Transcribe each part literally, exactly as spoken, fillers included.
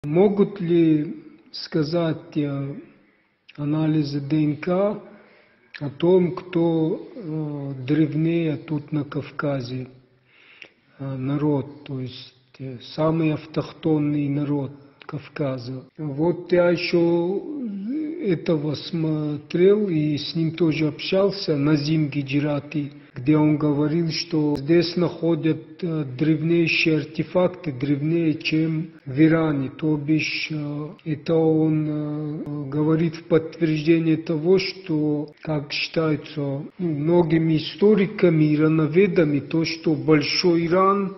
Могут ли сказать э, анализы ДНК о том, кто э, древнее тут на Кавказе э, народ, то есть э, самый автохтонный народ Кавказа? Вот я еще этого смотрел и с ним тоже общался, Назим Гиджрати, где он говорил, что здесь находят э, древнейшие артефакты, древнее, чем в Иране. То бишь, э, это он э, говорит в подтверждение того, что, как считается ну, многими историками, ирановедами, то, что Большой Иран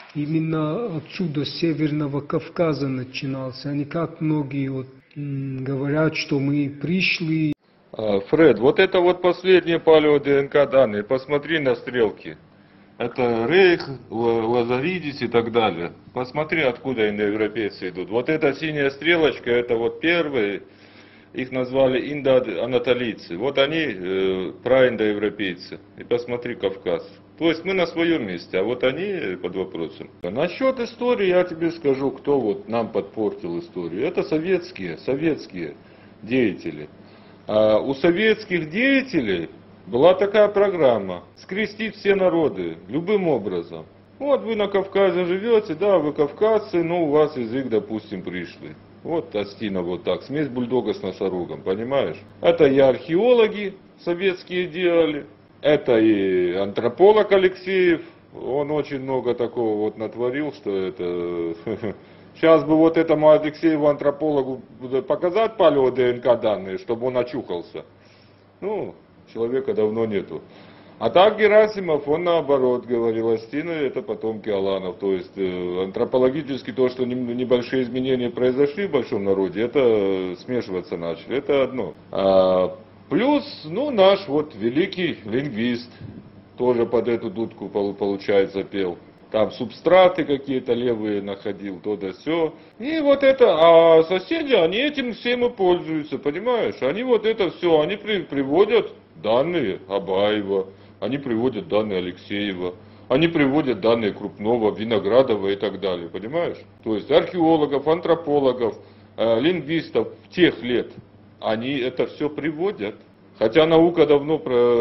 именно отсюда, с Северного Кавказа начинался, а не как многие вот, м, говорят, что мы пришли. Фред, вот это вот последние палео-ДНК данные, посмотри на стрелки. Это Рейх, Лазаридис и так далее. Посмотри, откуда индоевропейцы идут. Вот эта синяя стрелочка, это вот первые, их назвали индоанатолийцы. Вот они э, праиндоевропейцы. И посмотри Кавказ. То есть мы на своем месте, а вот они под вопросом. Насчет истории я тебе скажу, кто вот нам подпортил историю. Это советские, советские деятели. А у советских деятелей была такая программа – скрестить все народы любым образом. Вот вы на Кавказе живете, да, вы кавказцы, но у вас язык, допустим, пришлый. Вот Астина вот так, смесь бульдога с носорогом, понимаешь? Это и археологи советские делали, это и антрополог Алексеев, он очень много такого вот натворил, что это... Сейчас бы вот этому Алексееву антропологу показать палео-ДНК данные, чтобы он очухался. Ну, человека давно нету. А так Герасимов, он наоборот говорил, Астины это потомки аланов. То есть э, антропологически то, что небольшие изменения произошли в большом народе, это смешиваться начали. Это одно. А, плюс, ну, наш вот великий лингвист тоже под эту дудку, получается, пел. Там субстраты какие-то левые находил, то да сё. И вот это, а соседи, они этим всем и пользуются, понимаешь? Они вот это все, они при, приводят данные Абаева, они приводят данные Алексеева, они приводят данные Крупного, Виноградова и так далее, понимаешь? То есть археологов, антропологов, э, лингвистов тех лет, они это все приводят. Хотя наука давно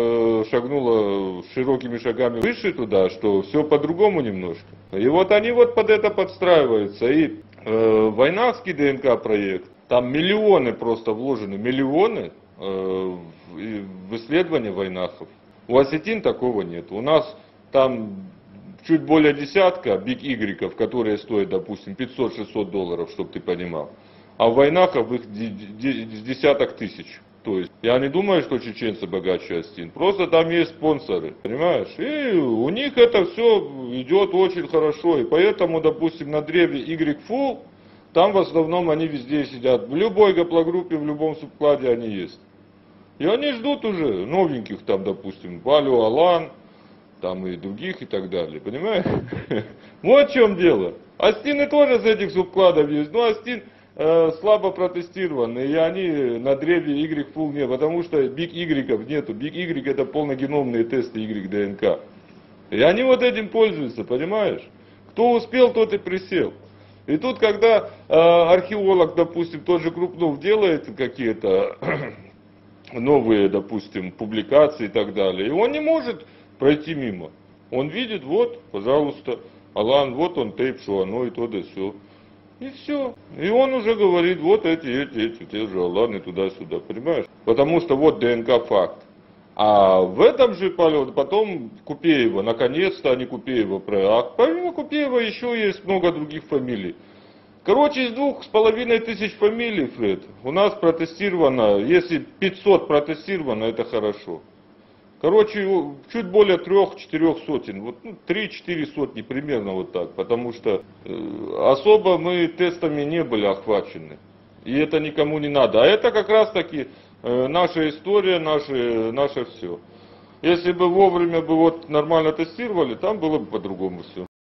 шагнула широкими шагами выше туда, что все по-другому немножко. И вот они вот под это подстраиваются. И э, Войнахский ДНК проект, там миллионы просто вложены, миллионы э, в исследования войнахов. У осетин такого нет. У нас там чуть более десятка биг игреков, которые стоят, допустим, пятьсот-шестьсот долларов, чтобы ты понимал. А в войнахов их десяток тысяч. То есть, я не думаю, что чеченцы богаче Астин. Просто там есть спонсоры, понимаешь? И у них это все идет очень хорошо. И поэтому, допустим, на древе Y-Full, там в основном они везде сидят. В любой гаплогруппе, в любом субкладе они есть. И они ждут уже новеньких там, допустим, Палео Алан, там и других и так далее. Понимаешь? Вот в чем дело. Астины тоже с этих субкладов есть. Но Астин... слабо протестированы, и они на древе Y-Full нет, потому что Big Y нету. Big Y это полногеномные тесты Y-ДНК. И они вот этим пользуются, понимаешь? Кто успел, тот и присел. И тут, когда э, археолог, допустим, тот же Крупнов делает какие-то новые, допустим, публикации и так далее, и он не может пройти мимо. Он видит, вот, пожалуйста, Алан, вот он тейп, что оно и то да сё. И все. И он уже говорит, вот эти, эти, эти, те же Аланы туда-сюда, понимаешь? Потому что вот ДНК факт. А в этом же полете потом Купеева, наконец-то они Купеева про. А помимо Купеева еще есть много других фамилий. Короче, из двух с половиной тысяч фамилий, Фред, у нас протестировано, если пятьсот протестировано, это хорошо. Короче, чуть более трех-четырех сотен, вот ну, три-четыре сотни примерно вот так, потому что э, особо мы тестами не были охвачены, и это никому не надо. А это как раз таки э, наша история, наше, наше все. Если бы вовремя бы вот нормально тестировали, там было бы по-другому все.